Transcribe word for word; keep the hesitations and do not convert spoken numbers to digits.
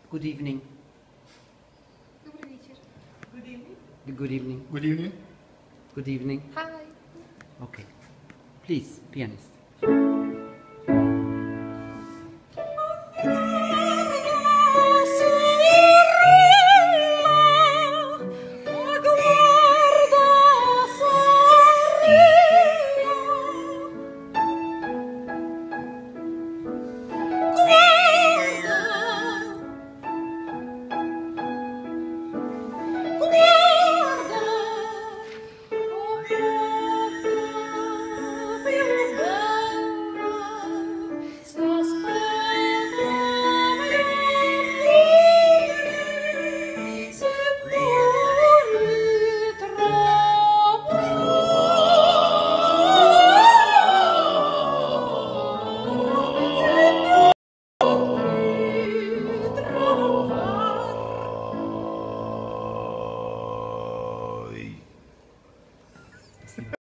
Good evening. Добрый вечер. Good evening. Good evening. Good evening. Good evening. Hi. Okay. Please, pianist.